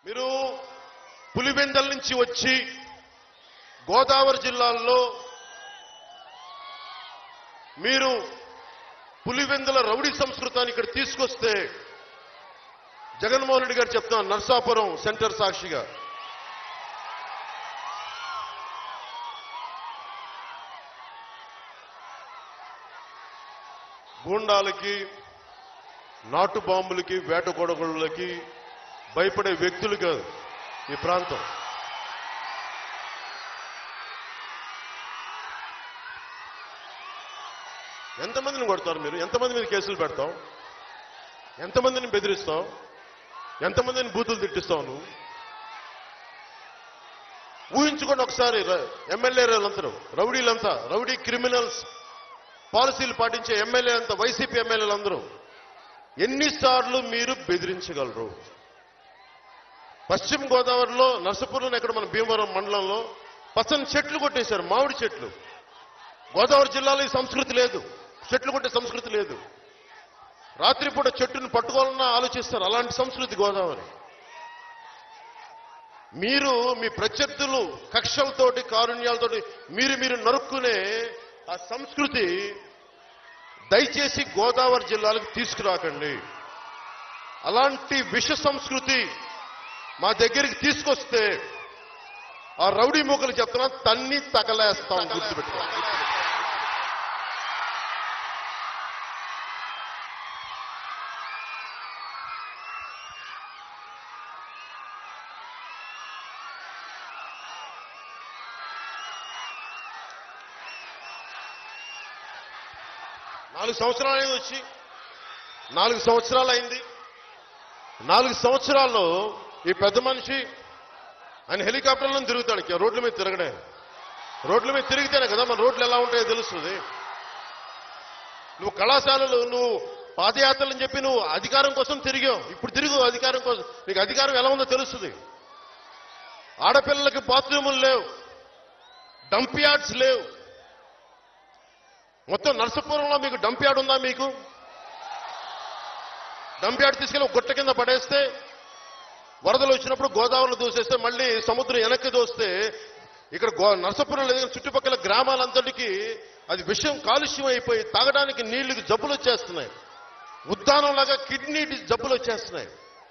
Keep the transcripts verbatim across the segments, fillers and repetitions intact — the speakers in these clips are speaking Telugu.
మీరు పులివెందల నుంచి వచ్చి గోదావరి జిల్లాల్లో మీరు పులివెందుల రౌడీ సంస్కృతాన్ని ఇక్కడ తీసుకొస్తే జగన్మోహన్ రెడ్డి గారు చెప్తున్నారు నర్సాపురం సెంటర్ సాక్షిగా గూండాలకి నాటు బాంబులకి వేట కొడగళ్ళకి భయపడే వ్యక్తులు కాదు ఈ ప్రాంతం. ఎంతమందిని కొడతారు మీరు? ఎంతమంది మీద కేసులు పెడతావు? ఎంతమందిని బెదిరిస్తావు? ఎంతమందిని బూతులు తిట్టిస్తావు? నువ్వు ఊహించుకోండి ఒకసారి. ఎమ్మెల్యేలంతా రౌడీలంతా, రౌడీ క్రిమినల్స్, పాలసీలు పాటించే ఎమ్మెల్యే అంతా, వైసీపీ ఎమ్మెల్యేలందరూ ఎన్నిసార్లు మీరు బెదిరించగలరు? పశ్చిమ గోదావరిలో నర్సపురం ఎక్కడ మన భీమవరం మండలంలో పచ్చని చెట్లు కొట్టేశారు, మామిడి చెట్లు. గోదావరి జిల్లాలో ఈ సంస్కృతి లేదు, చెట్లు కొట్టే సంస్కృతి లేదు. రాత్రిపూట చెట్టును పట్టుకోవాలన్నా ఆలోచిస్తారు, అలాంటి సంస్కృతి గోదావరి. మీరు మీ ప్రత్యర్థులు కక్షలతోటి కారుణ్యాలతోటి మీరు మీరు నరుక్కునే ఆ సంస్కృతి దయచేసి గోదావరి జిల్లాలకు తీసుకురాకండి. అలాంటి విష సంస్కృతి మా దగ్గరికి తీసుకొస్తే ఆ రౌడీ మూకలు చెప్తున్నా తన్ని తగలేస్తాం, గుర్తుపెట్టుకో. నాలుగు సంవత్సరాలు అయింది వచ్చి నాలుగు సంవత్సరాలు అయింది నాలుగు సంవత్సరాల్లో ఈ పెద్ద మనిషి ఆయన హెలికాప్టర్లో తిరుగుతాడు, రోడ్ల మీద తిరగడే. రోడ్ల మీద తిరిగితేనే కదా మన రోడ్లు ఎలా ఉంటాయో తెలుస్తుంది. నువ్వు కళాశాలలు, నువ్వు పాదయాత్రలని చెప్పి నువ్వు అధికారం కోసం తిరిగావు, ఇప్పుడు తిరుగు అధికారం కోసం. నీకు అధికారం ఎలా ఉందో తెలుస్తుంది. ఆడపిల్లలకి బాత్రూములు లేవు, డంప్ యార్డ్స్ లేవు. మొత్తం నర్సపురంలో మీకు డంప్ యార్డ్ ఉందా? మీకు డంప్ యార్డ్ తీసుకెళ్ళి ఒక గుట్ట కింద పడేస్తే, వరదలు వచ్చినప్పుడు గోదావరిలో దూసేస్తే, మళ్ళీ సముద్రం వెనక్కి దోస్తే ఇక్కడ నర్సపురం లేదు, చుట్టుపక్కల గ్రామాలంతటికి అది విషయం కాలుష్యం అయిపోయి తాగడానికి నీళ్లకు జబ్బులు వచ్చేస్తున్నాయి. ఉద్దానంలాగా కిడ్నీ జబ్బులు వచ్చేస్తున్నాయి.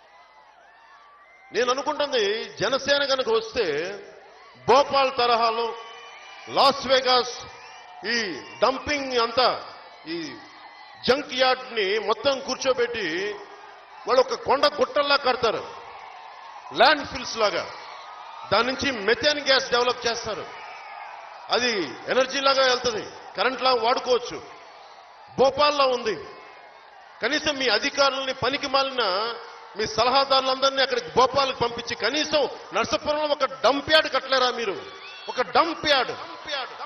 నేను అనుకుంటుంది జనసేన కనుక వస్తే భోపాల్ తరహాలో లాస్ వేగాస్ ఈ డంపింగ్ అంతా, ఈ జంక్ యార్డ్ ని మొత్తం కూర్చోబెట్టి వాళ్ళు ఒక కొండ గుట్టల్లా కడతారు, ల్యాండ్ ఫిల్స్ లాగా. దాని నుంచి మెథేన్ గ్యాస్ డెవలప్ చేస్తారు. అది ఎనర్జీ లాగా వెళ్తుంది, కరెంట్ లాగా వాడుకోవచ్చు. భోపాల్లో ఉంది. కనీసం మీ అధికారులని, పనికి మాలిన మీ సలహాదారులందరినీ అక్కడికి భోపాల్కి పంపించి కనీసం నర్సపురంలో ఒక డంప్ యార్డ్ కట్టలేరా మీరు? ఒక డంప్ యార్డ్